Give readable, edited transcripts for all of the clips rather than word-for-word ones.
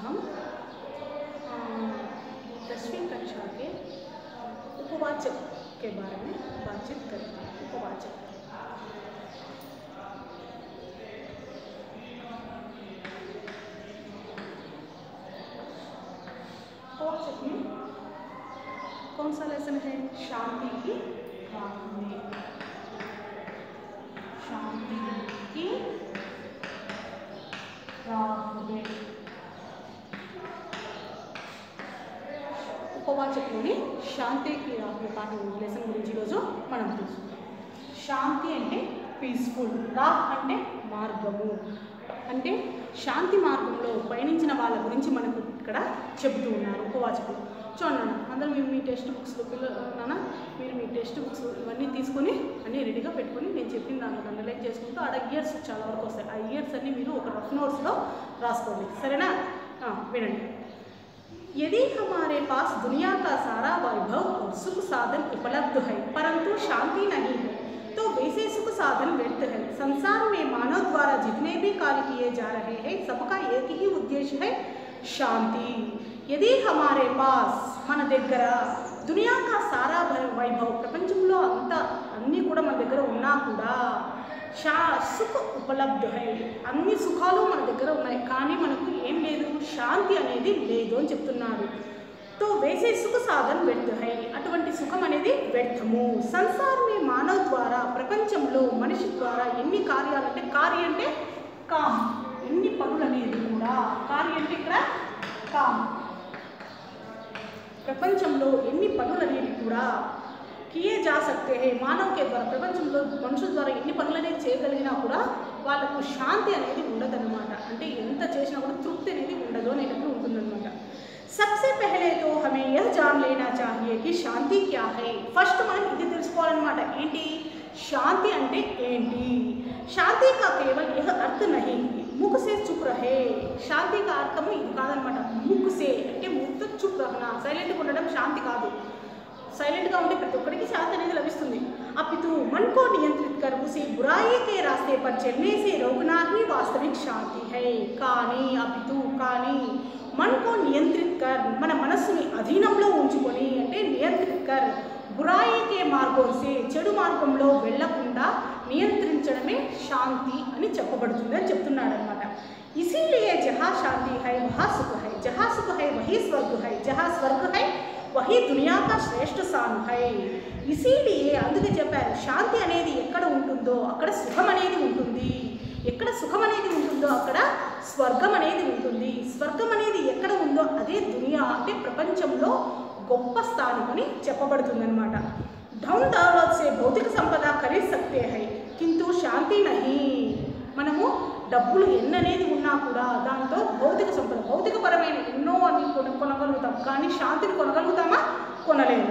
हम 10वीं कक्षा के उपवाचक के बारे में बातचीत करेंगे। उपवाचक में कौन सा लेसन है? शांति की राह में। शांति की राह में ఉపవాచకుని శాంతికి రాహు పాఠం లెసన్ గురించి ఈరోజు మనం తెలుసుకుందాం. శాంతి అంటే పీస్ఫుల్, రాహ్ అంటే మార్గము, అంటే శాంతి మార్గంలో పయనించిన వాళ్ళ గురించి మనకు ఇక్కడ చెబుతూ ఉన్నారు ఉపవాచకులు. చూడండి నాన్న, అందరూ మీరు మీ టెక్స్ట్ బుక్స్లో నాన్న మీరు మీ టెక్స్ట్ బుక్స్ ఇవన్నీ తీసుకొని అన్నీ రెడీగా పెట్టుకొని నేను చెప్పిన దాంట్లో అండర్లైన్ చేసుకుంటూ ఆడ ఇయర్స్ చాలా వరకు వస్తాయి. ఆ ఇయర్స్ అన్నీ మీరు ఒక రఫ్ నోట్స్లో రాసుకోండి, సరేనా? వినండి. यदि हमारे पास दुनिया का सारा वैभव और सुख साधन उपलब्ध है परंतु शांति नहीं है तो वैसे सुख साधन व्यर्थ है. संसार में मानव द्वारा जितने भी कार्य किए जा रहे हैं सबका एक ही उद्देश्य है शांति. यदि हमारे पास మన దగ్గర దునియా కా సారా వైభవ్, ప్రపంచంలో అంతా అన్నీ కూడా మన దగ్గర ఉన్నా కూడా సుఖ ఉపలబ్ధ హై, అన్ని సుఖాలు మన దగ్గర ఉన్నాయి కానీ మనకు ఏం లేదు, శాంతి అనేది లేదు అని చెప్తున్నాడు. తో వేసే సుఖ సాధన వ్యర్థ హై, అటువంటి సుఖం అనేది వ్యర్థము. సంసార్ మే మానవ ద్వారా, ప్రపంచంలో మనిషి ద్వారా ఎన్ని కార్యాలంటే, కార్య అంటే కామ్, ఎన్ని పనులు అనేది కూడా, కార్య అంటే ఇక్కడ కామ్, ప్రపంచంలో ఎన్ని పనులు అనేవి కూడా किए जा सकते हैं మానవ के ద్వారా, ప్రపంచంలో మనుషుల ద్వారా ఎన్ని పనులు అనేది చేయగలిగినా కూడా వాళ్ళకు శాంతి అనేది ఉండదన్నమాట. అంటే ఎంత చేసినా కూడా తృప్తి అనేది ఉండదు అనేటప్పుడు ఉంటుందన్నమాట. सबसे पहले तो हमें यह जान लेना चाहिए कि शांति क्या है. ఫస్ట్ మనం ఇది తెలుసుకోవాలన్నమాట, ఏంటి శాంతి అంటే ఏంటి. శాంతి का केवल यह अर्थ नहीं मुख से चुप रहे. శాంతి का అర్థము ఇది కాదనమాట. ముక్ సే అంటే ముక్తో చుప్ రహనా, సైలెంట్గా ఉండడం శాంతి కాదు. సైలెంట్గా ఉంటే ప్రతి ఒక్కరికి శాంతి అనేది లభిస్తుంది. అపితు मन को नियंत्रित कर उसे बुराई के रास्ते पर चलने से रोकना ही वास्तविक शांति है. కానీ అపితు కానీ मन को नियंत्रित कर, మన మనస్సుని అధీనంలో ఉంచుకొని, అంటే నియంత్రిత్ కర్ బురాయి కే మార్గం సే, చెడు మార్గంలో వెళ్లకుండా నియంత్రించడమే శాంతి అని చెప్పబడుతుంది అని చెప్తున్నాడు అనమాట. ఇసిలియే జహా శాంతి హై వహా సుఖ హై, జహా సుఖ హై వహీ స్వర్గ హై, జహా స్వర్గ హై వహీ దునియా కా శ్రేష్ఠ స్థాన్ హై. ఇసిలియే అందుకే చెప్పారు, శాంతి అనేది ఎక్కడ ఉంటుందో అక్కడ సుఖం అనేది ఉంటుంది, ఎక్కడ సుఖం అనేది ఉంటుందో అక్కడ స్వర్గం అనేది ఉంటుంది. స్వర్గం అనేది ఎక్కడ ఉందో అదే దునియా, అంటే ప్రపంచంలో గొప్ప స్థానం అని చెప్పబడుతుంది అనమాట. ధన్ దౌలత్ సే భౌతిక సంపద ఖరీద్ సక్తే హై కింటూ శాంతి నహీ. మనము డబ్బులు ఎన్ననేది ఉన్నా కూడా దాంతో భౌతిక సంపద, భౌతికపరమైన ఎన్నో అని కొనగలుగుతాం కానీ శాంతిని కొనగలుగుతామా? కొనలేము.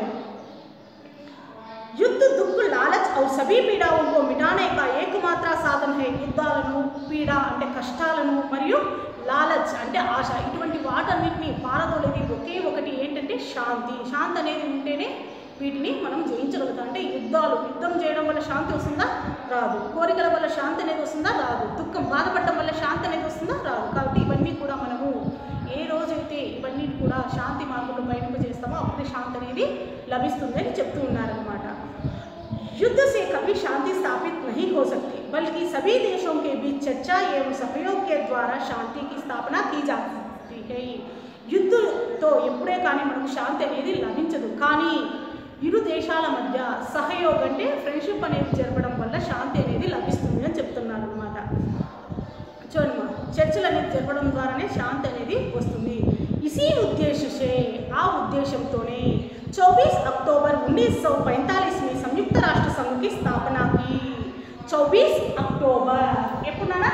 युद्ध दुख लालच और सभी पीड़ाओं को मिटाने का एकमात्र साधन है. యుద్ధాలను, పీడ అంటే కష్టాలను, మరియు లాలచ్ అంటే ఆశ, ఇటువంటి వాటన్నిటిని పారదోలేది ఒకే ఒకటి ఏంటంటే శాంతి. శాంతి అనేది ఉంటేనే వీటిని మనం జయించగలుగుతాం. అంటే యుద్ధం చేయడం వల్ల శాంతి వస్తుందా? రాదు. కోరికల వల్ల శాంతి అనేది వస్తుందా? రాదు. దుఃఖం, బాధపడడం వల్ల శాంతి అనేది వస్తుందా? రాదు. కాబట్టి ఇవన్నీ కూడా మనము ఏ రోజైతే ఇవన్నీ కూడా శాంతి మార్గంలో పయనింపజేస్తామో అప్పుడే శాంతి అనేది లభిస్తుంది అని చెప్తూ ఉన్నారనమాట. युद्ध से कभी शांति स्थापित नहीं हो सकती बल्कि सभी देशों के बीच चर्चा एवं सहयोग के द्वारा शांति की स्थापना की जा सकती है. యుద్ధంతో ఎప్పుడే కానీ మనకు శాంతి అనేది లభించదు, కానీ ఇరు దేశాల మధ్య సహయోగం అంటే ఫ్రెండ్షిప్ అనేది జరపడం వల్ల శాంతి అనేది లభిస్తుంది అని చెప్తున్నారు అనమాట. చూడమ్మా, చర్చలు అనేది జరపడం ద్వారానే శాంతి అనేది వస్తుంది. ఇసీ ఉద్దేశే, ఆ ఉద్దేశంతోనే 24 अक्टूबर 1945 में संयुक्त राष्ट्र संघ की स्थापना की. 24 अक्टूबर ఎప్పుడన్నా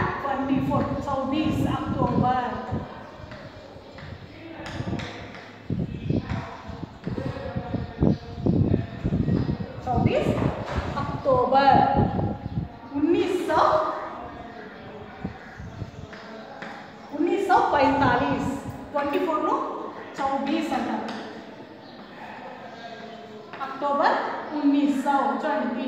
24 अक्टूबर 24 अक्टूबर 1945 24 ను 24 అంటారు. अक्टूबर 1900 చూడండి,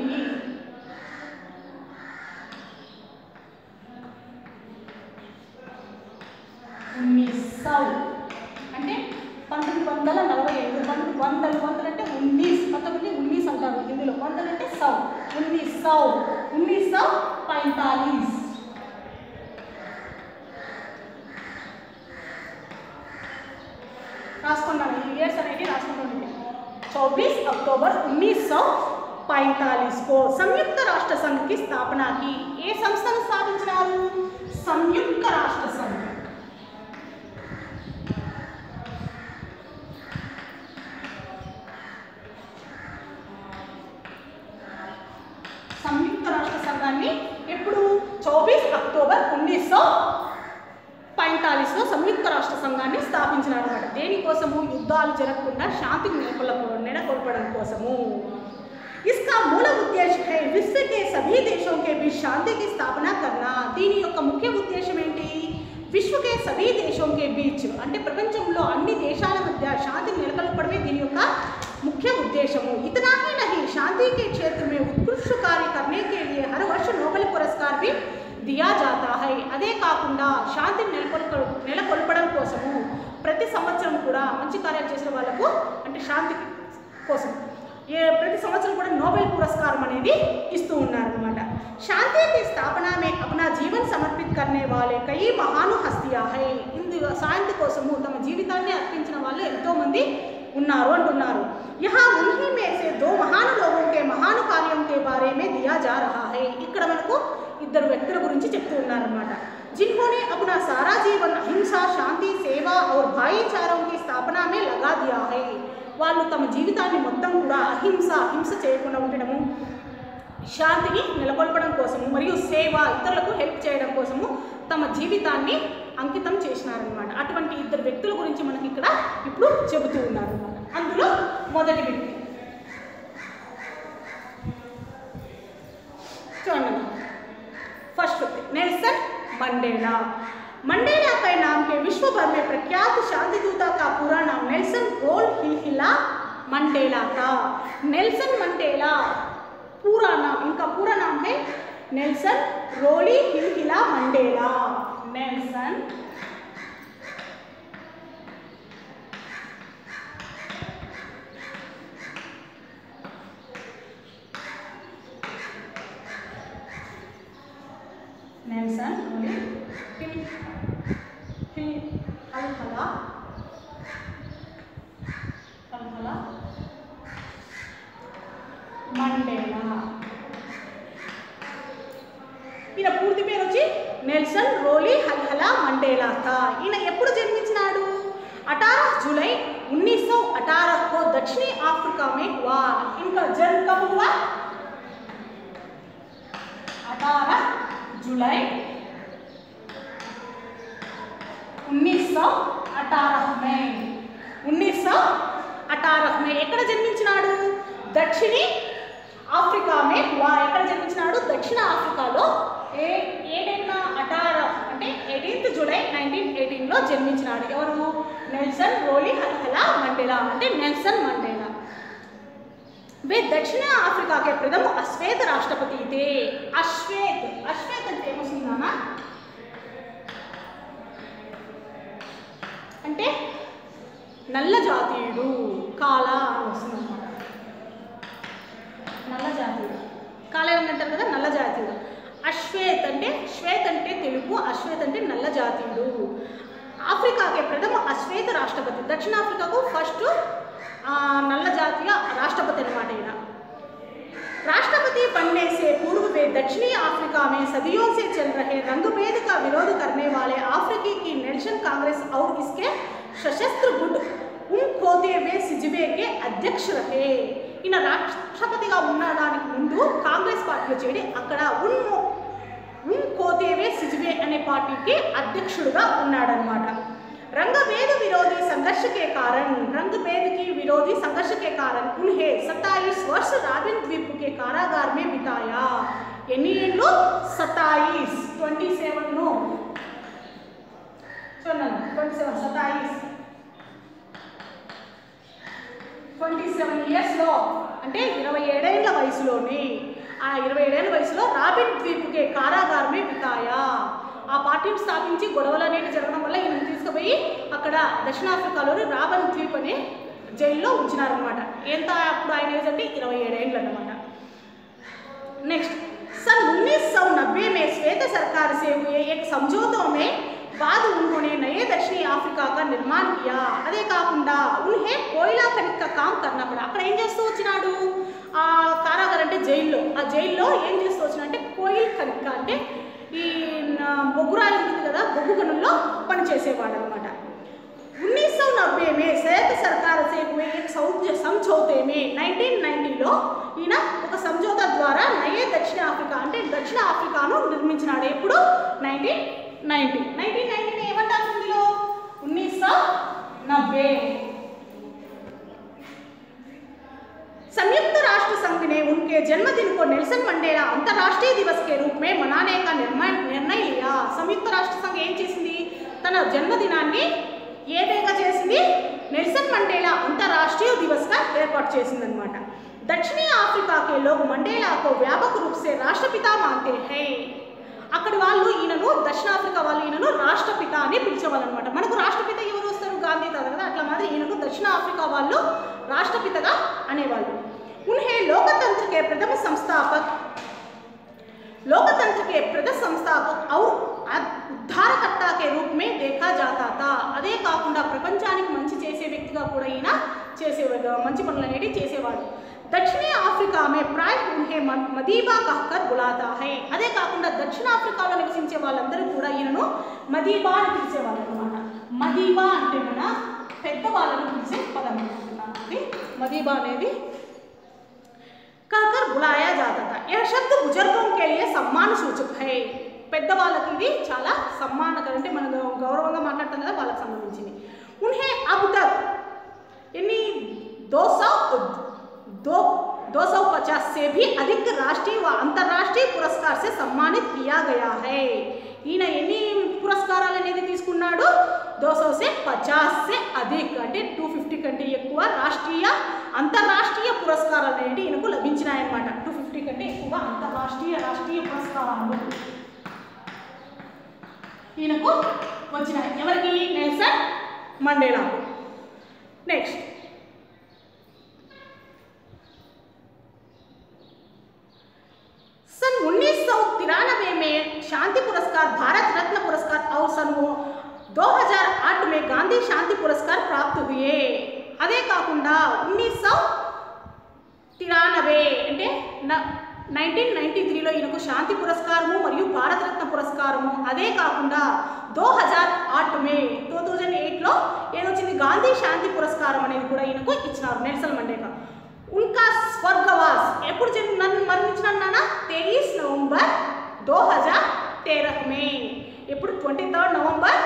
1900 सौ అంటే 1945 వందలు అంటే 19 అంటారు హిందీలో వందలు అంటే 1945 రాసుకున్నాను ఈ ఇయర్స్ అనేది రాసుకున్నాను 24 अक्टूबर 1945 को संयुक्त राष्ट्र संघ की स्थापना की ఏ సంస్థను స్థాపించారు संयुक्त राष्ट्र संघ संयुक्त राष्ट्र సంఘాన్ని ఎప్పుడు 24 అక్టోబర్ 1945 లో సంయుక్త రాష్ట్ర సంఘాన్ని స్థాపించారు అన్నమాట దేనికోసము యుద్ధాలు జరగకుండా శాంతిని నెలకొల్పడం కోసము इसका मूल उद्देश्य है विश्व के सभी देशों के बीच शांति की स्थापना करना దీని యొక్క ముఖ్య ఉద్దేశం ఏంటి విశ్వ के सभी देशों के बीच అంటే ప్రపంచంలో అన్ని దేశాల మధ్య శాంతిని నెలకొల్పడమే దీని యొక్క मुख्य उद्देश्यము इतना ही नहीं शांति के क्षेत्र में उत्कृष्ट कार्य करने के लिए हर वर्ष नोबेल पुरस्कार भी दिया जाता है అదే కాకుండా శాంతిని నెలకొల్పడం కోసము ప్రతి సంవత్సరం కూడా మంచి కార్యాలు చేసిన వాళ్ళకు అంటే శాంతి కోసం प्रति संवत्सर नोबेल पुरस्कार इस्तू उन्नारन्नमाट शांति की स्थापना में अपना जीवन समर्पित करने वाले कई महान हस्तियां है इंदु शांति कोसमु तम जीवितान्नि अर्पिंचिन वाळ्ळु एंतो मंदी उन्नारु अंटुन्नारु यहाँ उन्हीं में से दो महान लोगों के महान कार्यों के बारे में दिया जा रहा है इक्कड़ मनकु इद्दरु व्यक्तुल गुरिंचि चेप्तू उन्नारन्नमाट जिन्होंने अपना सारा जीवन अहिंसा शांति सेवा और भाईचारों की स्थापना में लगा दिया है వాళ్ళు తమ జీవితాన్ని మొత్తం కూడా హింస చేయకుండా ఉండడము శాంతిని నెలకొల్పడం కోసము మరియు సేవ ఇతరులకు హెల్ప్ చేయడం కోసము తమ జీవితాన్ని అంకితం చేశారన్నమాట అటువంటి ఇద్దరు వ్యక్తుల గురించి మనకి ఇక్కడ ఇప్పుడు చెబుతూ ఉన్నారు అన్నమాట అందులో మొదటి వ్యక్తి చూడండి फर्स्ट नेल्सन मंडेला मंडेला के नाम के विश्व भर में प्रख्यात शांति दूता का पूरा नाम नेल्सन रोल हिलहिला मंडेला था नेल्सन मंडेला पूरा नाम इनका पूरा नाम है Nelson Rolihlahla Mandela Nelson Nelson Mandela ఈయన పూర్తి పేరు వచ్చి నెల్సన్ రోలీ హల్హలా मंडेला था ఈయన ఎప్పుడు జన్మించినాడు 18 जुलाई 1918 को दक्षिणी अफ्रीका में हुआ इनका जन्म कब हुआ 18 जुलाई 1918 में 1918 में ఎక్కడ జన్మించినాడు దక్షిణీ ఆఫ్రికా మే హువా ఎక్కడ జన్మించినాడు దక్షిణ ఆఫ్రికాలో ఏ డేట్న 18 అంటే 18 జూలై 1918 లో జన్మించినాడు ఎవరు నెల్సన్ రోలీ హల్హలా मंडेला అంటే నెల్సన్ మండేలా वे दक्षिण अफ्रीका के प्रथम अश्वेत राष्ट्रपति थे अश्वेत అంటే ఏమొస్తుందన్నా అంటే నల్ల జాతీయుడు కాలా అని వస్తుందన్నమాట నల్ల జాతీయుడు కాలా అంటారు కదా నల్ల జాతీయుడు అశ్వేత్ అంటే శ్వేత్ అంటే తెలుగు అశ్వేత్ అంటే నల్ల జాతీయుడు ఆఫ్రికా के प्रथम अश्वेत राष्ट्रपति दक्षिण अफ्रीका को फर्स्ट नल्ला जातीय राष्ट्रपति अन्नमाट इयन राष्ट्रपति बनने से पूर्व वे दक्षिणी अफ्रीका में सदियों से चल रहे रंगभेद का विरोध करने वाले अफ्रीकी की नेशनल कांग्रेस और इसके सशस्त्र गुट उन खोते हुए सिजवे के अध्यक्ष रहे ఈయన రాష్ట్రపతిగా ఉన్నదానికి ముందు కాంగ్రెస్ పార్టీలో చేరి అక్కడ उन खोते हुए सिजवे అనే పార్టీకి అధ్యక్షుడిగా ఉన్నాడన్నమాట रंगभेद विरोधी संघर्ष के कारण उन्हें 27 वर्ष रॉबिन द्वीप के कारागार में बिताया ఎన్ని ఏళ్ళు 27 नो చూడండి 27 ఇయర్స్ లో అంటే 27 ఏళ్ల వయసులోనే ఆ 27 ఏళ్ల వయసులో రాబిన్ ద్వీప్ के कारागार में बिताया ఆ పార్టీని స్థాపించి గొడవలు అనేవి జరగడం వల్ల ఈయన తీసుకుపోయి అక్కడ అక్కడ దక్షిణాఫ్రికాలోని రాబన్ ద్వీప్ అనే జైల్లో ఉంచినారనమాట. ఎంత అప్పుడు ఆయన ఏజ్ అంటే 27 ఏళ్ళు అనమాట. नेक्स्ट सन 1990 में श्वेत सरकार से हुए एक समझौतों में बाद उन्होंने नए दक्षिणी अफ्रीका का निर्माण किया. అదే కాకుండా उन्हें कोयला खनिज का काम करना पड़ा. అక్కడ ఏం చేస్తూ వచ్చినాడు ఆ కారాగారం అంటే జైల్లో, ఆ జైల్లో ఏం చేస్తూ వచ్చినా అంటే కోయిల్ ఖనిజ్ అంటే ఈ బొగ్గురాయి ఉంటుంది కదా, బొగ్గు గనుల్లో పనిచేసేవాడు అనమాట. 1990 में संयुक्त सरकार से हुए एक समझौते में 1990లో ఈయన ఒక సంజోతా ద్వారా నయే దక్షిణ ఆఫ్రికా అంటే దక్షిణ ఆఫ్రికాను నిర్మించినాడు. ఎప్పుడు 1990 ఏమంటారు ఇందులో 1990. संयुक्त राष्ट्र संघ ने उनके जन्मदिन को नेल्सन मंडेला अंतर्राष्ट्रीय दिवस के रूप में मनाने का निर्णय लिया. संयुक्त राष्ट्र संघ ఏం చేసింది, తన జన్మదినాన్ని ఏ డేగా చేసింది, నెల్సన్ మండేలా अंतर्राष्ट्रीय दिवस का ఏర్పాటు చేసిందన్నమాట. दक्षिणी अफ्रीका के लोग मंडेला को व्यापक रूप से राष्ट्रपिता मानते हैं. అక్కడి వాళ్ళు ఈయనను దక్షిణాఫ్రికా వాళ్ళు ఈయనను రాష్ట్రపిత అని పిలిచేవాళ్ళు అనమాట. మనకు రాష్ట్రపిత ఎవరు వస్తారు, గాంధీ తాత కదా, అట్లా మాత్రం ఈయనను దక్షిణాఫ్రికా వాళ్ళు రాష్ట్రపితగా అనేవాళ్ళు. उन्हें लोकतंत्र के प्रथम संस्थापक और उद्धारकर्ता के रूप में देखा जाता था. అదే కాకుండా ప్రపంచానికి మంచి చేసే వ్యక్తిగా కూడా ఈయన చేసేవాడు, మంచి పనులు అనేవి చేసేవాడు. दक्षिणी अफ्रीका में प्राय उन्हें मदीबा कहकर बुलाता है. అదే కాకుండా దక్షిణాఫ్రికాలో నివసించే వాళ్ళందరూ కూడా ఈయనను మదీబా అని పిలిచేవాళ్ళు అనమాట. మదీబా అంటే మన పెద్దవాళ్ళను పిలిచే పదం అనుకుంటున్నాను. అది మదీబా అనేది कहकर बुलाया जाता था. यह शब्द बुजुर्गों के लिए सम्मान सूचक है. పెద్దవాళ్ళకి ఇది చాలా సమ్మానకరం, అంటే మనం గౌరవంగా మాట్లాడతాం కదా, వాళ్ళకి సంబంధించింది. उन्हें अब तक यानी 250 से भी अधिक राष्ट्रीय व अंतर्राष्ट्रीय पुरस्कार से सम्मानित किया गया है. ఈయన ఎన్ని పురస్కారాలు అనేది తీసుకున్నాడు, 200 से 50 से अधिक అంటే 250 కంటే ఎక్కువ రాష్ట్రీయ అంతర్రాష్ట్రీయ పురస్కారాలు అనేవి ఈయనకు లభించినాయన్నమాట. 250 కంటే ఎక్కువ రాష్ట్రీయ పురస్కారాలు ఈయనకు వచ్చినాయి. ఎవరికి, నెల్సన్ మండేలా. నెక్స్ట్ सन 1993 में शांति पुरस्कार, भारत रत्न पुरस्कार और सन 2008 में गांधी शांति पुरस्कार प्राप्त हुए. అదే కాకుండా 1993 అంటే 1993లో ఈయనకు శాంతి పురస్కారము మరియు భారత రత్న పురస్కారము, అదే కాకుండా 2008లో ఏదొచ్చింది, గాంధీ శాంతి పురస్కారం అనేది కూడా ఈయనకు ఇచ్చినారు నెల్సన్ మండేలా. उनका स्वर्गवास ఎప్పుడు మరణించినాడు నాన్న, 23 నవంబర్ 2013 में. ఎప్పుడు 23 నవంబర్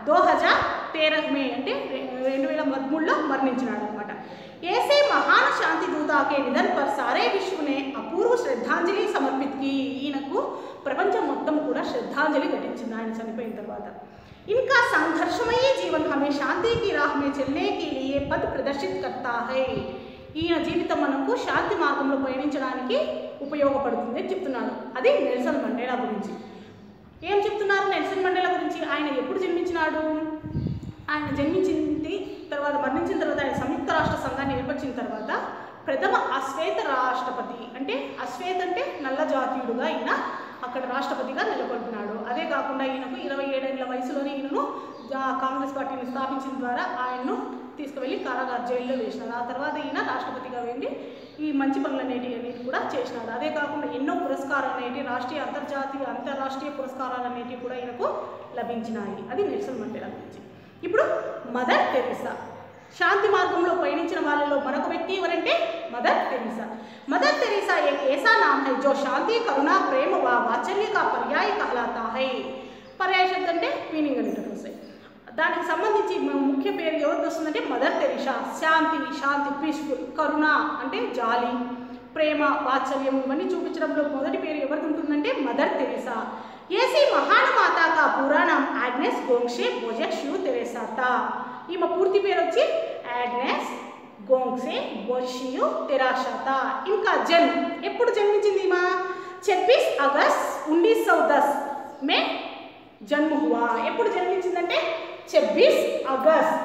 2013 में అంటే 2013లో మరణించినాడు అనమాట. ऐसे महान शांति दूता के निधन पर सारे विश्व ने अपूर्व श्रद्धांजलि समर्पित की. ఈయనకు ప్రపంచం మొత్తం కూడా శ్రద్ధాంజలి ఘటించింది ఆయన చనిపోయిన తర్వాత. इनका संघर्षमयी जीवन हमें शांति की राह में चलने के लिए पथ प्रदर्शित करता है. ఈయన జీవితం మనకు శాంతి మార్గంలో పయనించడానికి ఉపయోగపడుతుంది అని చెప్తున్నాడు. అది నెల్సన్ మండేలా గురించి. ఏం చెప్తున్నారు నెల్సన్ మండేలా గురించి, ఆయన ఎప్పుడు జన్మించినాడు, ఆయన జన్మించింది తర్వాత మరణించిన తర్వాత ఆయన సంయుక్త రాష్ట్ర సంఘాన్ని ఏర్పరిచిన తర్వాత ప్రథమ అశ్వేత రాష్ట్రపతి, అంటే అశ్వేత అంటే నల్ల జాతీయుడుగా ఈయన అక్కడ రాష్ట్రపతిగా నెలకొల్పినాడు. అదే కాకుండా ఈయనకు 27 ఏళ్ల వయసులోనే ఈయనను కాంగ్రెస్ పార్టీని స్థాపించిన ద్వారా ఆయన్ను తీసుకువెళ్ళి కారాగార జైల్లో వేసినారు. ఆ తర్వాత ఈయన రాష్ట్రపతిగా వెళ్ళి ఈ మంచి పనులు అనేటివి కూడా చేసినాడు. అదే కాకుండా ఎన్నో పురస్కారాలు అనేవి రాష్ట్రీయ అంతర్రాష్ట్రీయ పురస్కారాలు అనేటివి కూడా ఈయనకు లభించినాయి. అది నెల్సన్ మండేలా గురించి. ఇప్పుడు మదర్ తెరీసా, శాంతి మార్గంలో పయనించిన వాళ్ళలో మరొక వ్యక్తి ఎవరంటే మదర్ తెరీసా. मदर तेरेसा एक ऐसा नाम है जो शांति, करुणा, प्रेम व वात्सल्य का पर्याय कहलाता है. पर्याय शब्द అంటే మీనింగ్ అని తెలుసు. దానికి సంబంధించి ముఖ్య పేరు ఎవరికి వస్తుందంటే మదర్ తెరీసా. శాంతి పీస్ఫుల్, కరుణ అంటే జాలి, ప్రేమ, వాత్సల్యం ఇవన్నీ చూపించడంలో మొదటి పేరు ఎవరికి ఉంటుందంటే మదర్ తెరీసా. ऐसी महान माता का पूरा नाम एग्नेस गोंग्से बोजेक्शू तेरेसा था. ఈమె పూర్తి పేరు వచ్చి एग्नेस गोंग्से बोजेक्शू तेरेसा था. इनका जन्म ఎప్పుడు జన్మించింది ఈమె 26 अगस्त 1910 में जन्म हुआ. ఎప్పుడు జన్మించిందంటే 26 अगस्त।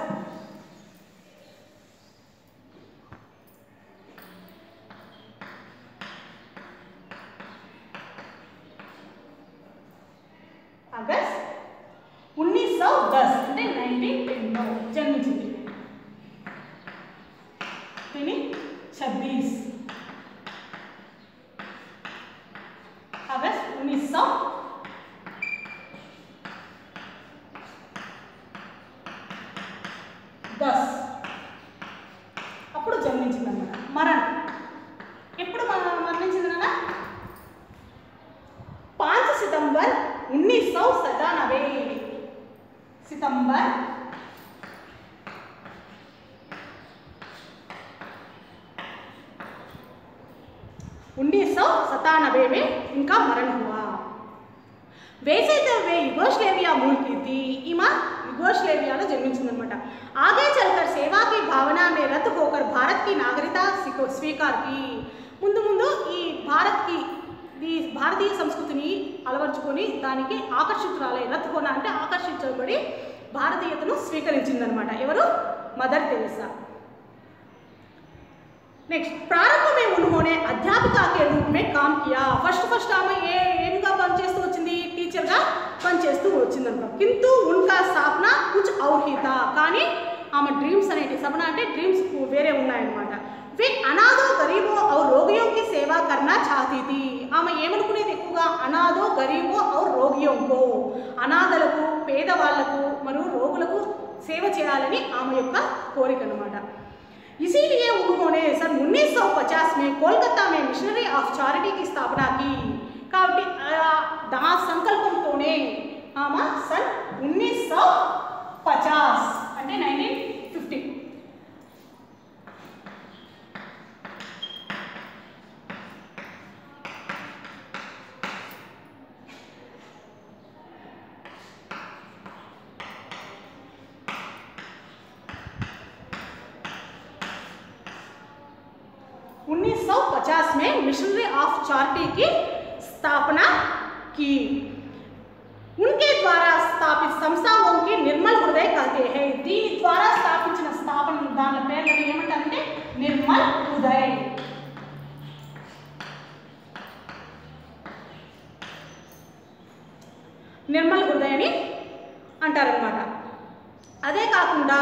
అగస్ట్ 1910 అంటే 1910 జన్మించింది। 26 अगस्त 1910 అప్పుడు జన్మించిందన్నమాట। మరణం ఎప్పుడు మరణించిందన్న 5 सितंबर 1997 सितंबर 1997 में इनका मरण हुआ। वैसे तो वे युगोस्लेविया मूल की थी, ఈమె యుగోస్లేవియాలో జన్మించిందన్నమాట। आगे चलकर सेवा की भावना में रत होकर भारत की नागरिकता स्वीकार की। ముందు ముందు ఈ భారతీయ సంస్కృతిని అలవర్చుకొని దానికి ఆకర్షితురాలై రత్ హోనా అంటే ఆకర్షించబడి భారతీయతను స్వీకరించిందనమాట। ఎవరు? Mother Teresa. नेक्स्ट प्रारंभ में उन्होंने अध्यापिका के रूप में काम किया। फर्स्ट आమె ఏమిగా పనిచేస్తూ వచ్చింది? టీచర్గా పనిచేస్తూ వచ్చిందన్నమాట। किंतु उनका सपना कुछ और ही था, కానీ ఆమె డ్రీమ్స్ అనేటి సపనా అంటే డ్రీమ్స్ వేరే ఉన్నాయన్నమాట। वे अनाथों गरीबों और रोगियों की सेवा करना चाहती थी। ఆమె ఏమనుకునేది ఎక్కువగా అనాథో గరీబో और రోగియోं को అనాథలకు పేదవాళ్లకు మరియు రోగులకు సేవ చేయాలని ఆమె యొక్క కోరిక అన్నమాట। इसीलिए उन्होंने सन 1950 में कोलकाता में मिशनरी ऑफ चैरिटी की स्थापना की। కాబట్టి దా సంకల్పంతోనే ఆమె सन 1950 అంటే 1950 1950 में मिशनरी ऑफ चैरिटी की स्थापना की। उनके द्वारा स्थापित संस्थाओं की निर्मल हृदय कहते हैं। దీని ద్వారా స్థాపించిన స్థాపన దాని పేర్లను ఏమంటారంటే నిర్మల్ హృదయ। నిర్మల్ హృదయ అని అంటారన్నమాట। అదే కాకుండా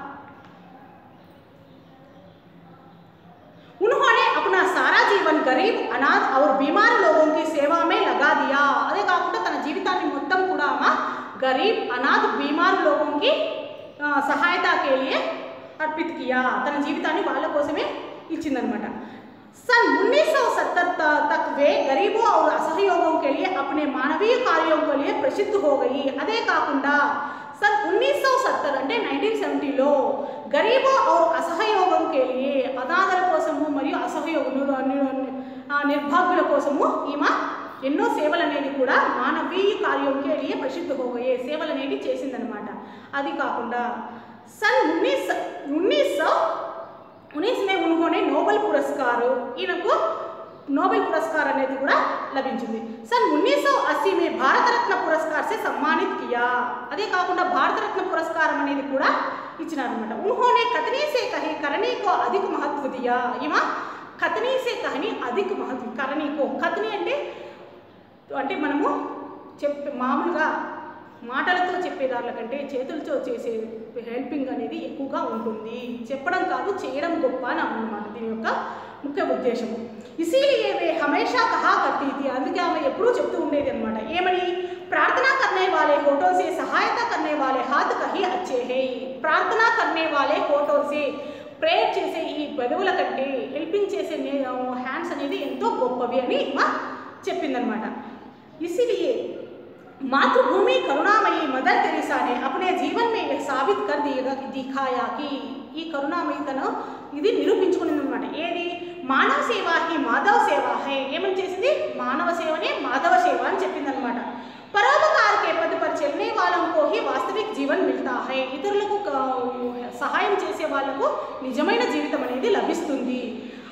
उन्होंने अपना सारा जीवन गरीब अनाथ और बीमार लोगों की सेवा में लगा दिया। అదే కాకుండా తన జీవితాన్ని మొత్తం కూడా ఆమె गरीब अनाथ बीमार लोगों की सहायता के लिए अर्पित किया। తన జీవితాన్ని వాళ్ళ కోసమే ఇచ్చిందన్నమాట। सन 1970 तक वे गरीबों और असहयोगों के लिए अपने मानवीय कार्यों के लिए प्रसिद्ध हो गई। అదే కాకుండా सन 1970 అంటే 1970లో गरीबों और असहयोगों के लिए అనాథల కోసము మరియు నిర్భాగ్యుల కోసము ఈమె ఎన్నో సేవలు అనేది కూడా మానవీయ కార్యం के लिए प्रसिद्ध हो गए సేవలు అనేది చేసిందనమాట। అది కాకుండా सन 1919 में उन्होंने नोबेल पुरस्कार ఈయనకు नोबेल पुरस्कार అనేది కూడా లభించింది। सन 1980 में भारत रत्न पुरस्कार से सम्मानित किया। అదే కాకుండా భారత రత్న పురస్కారం అనేది కూడా ఇచ్చినారన్నమాట। उन्होंने कथनी से कही करनी को अधिक महत्व दिया। ఈమె కథనీ సే కహని అధిక महत्व करनी को కథనీ అంటే మనము మామూలుగా మాటలతో చెప్పేదార్ల కంటే చేతులతో చేసే హెల్పింగ్ అనేది ఎక్కువగా ఉంటుంది। చెప్పడం కాదు చేయడం గొప్ప అని అన్నమాట దీని యొక్క ముఖ్య ఉద్దేశము। इसीलिए वे हमेशा कहा करती थी, అందుకే ఆమె ఎప్పుడూ చెప్తూ ఉండేది అన్నమాట। ఏమని? प्रार्थना करने वाले होठों से सहायता करने वाले हाथ कहीं अच्छे हैं। प्रार्थना करने वाले होठों से ప్రేయర్ చేసే ఈ పెదవుల కంటే హెల్పింగ్ చేసే హ్యాండ్స్ అనేది ఎంతో గొప్పవి అని ఈమె చెప్పిందనమాట। इसीलिए मातृभूमि करुणामयी मदर तेरेसा ने अपने जीवन में यह साबित कर दिखाया कि ఈ కరుణామయితను ఇది నిరూపించుకున్నదన్నమాట। ఏది? మానవ సేవ హి మాధవ సేవ హై। ఏమని చేసింది? మానవ సేవనే మాధవ సేవ అని చెప్పిందనమాట। పరోపకార్ के पद पर चलने वालों को ही वास्तविक जीवन मिलता है। ఇతరులకు సహాయం చేసే వాళ్ళకు నిజమైన జీవితం అనేది లభిస్తుంది।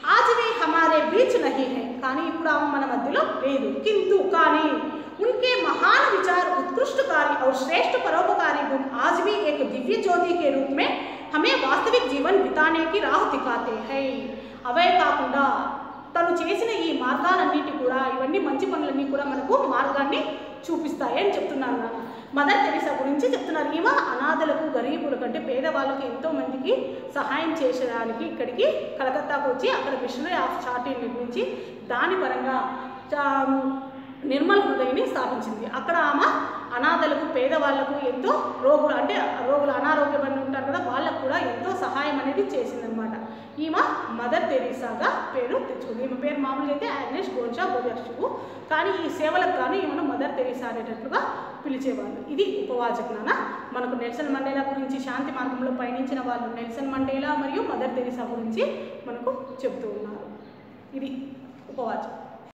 आज वे हमारे बीच नहीं है, కానీ ఇప్పుడు ఆమె మన మధ్యలో లేదు. किंतु కానీ उनके महान विचार, उत्कृष्ट कार्य और श्रेष्ठ परोपकारी गुण आज भी एक दिव्य ज्योति के रूप में हमें वास्तविक जीवन बिताने की राह दिखाते हैं. అవే కాకుండా తను చేసిన ఈ మార్గాలన్నిటి కూడా, ఇవన్నీ మంచి పనులన్నీ కూడా మనకు మార్గాన్ని చూపిస్తాయి అని చెప్తున్నారు. మదర్ తెరీసా గురించి చెప్తున్నారు. ఈమె అనాథలకు, గరీబులకు అంటే పేదవాళ్ళకి ఎంతో మందికి సహాయం చేసేదానికి ఇక్కడికి కలకత్తాకు వచ్చి అక్కడ మిషనరీ ఆఫ్ చారిటీ నిర్మించి దాని పరంగా నిర్మల్ హృదయని స్థాపించింది. అక్కడ ఆమె అనాథలకు, పేదవాళ్లకు, ఎంతో రోగులు అంటే రోగులు అనారోగ్యపడి ఉంటారు కదా, వాళ్ళకు కూడా ఎంతో సహాయం అనేది చేసిందనమాట. ఈమె మదర్ తెరీసాగా పేరు తెచ్చుకుంది. ఈమె పేరు మామూలుగా అయితే ఆగ్నెస్ గోన్షా బోజార్షుకు, కానీ ఈ సేవలకు గాను ఈమెను మదర్ తెరీసా అనేటట్లుగా పిలిచేవాళ్ళు. ఇది ఉపవాచకనాన. మనకు నెల్సన్ మండేలా గురించి, శాంతి మార్గంలో పయనించిన వాళ్ళు నెల్సన్ మండేలా మరియు మదర్ తెరీసా గురించి మనకు చెప్తూ ఉన్నారు. ఇది ఉపవాచకం.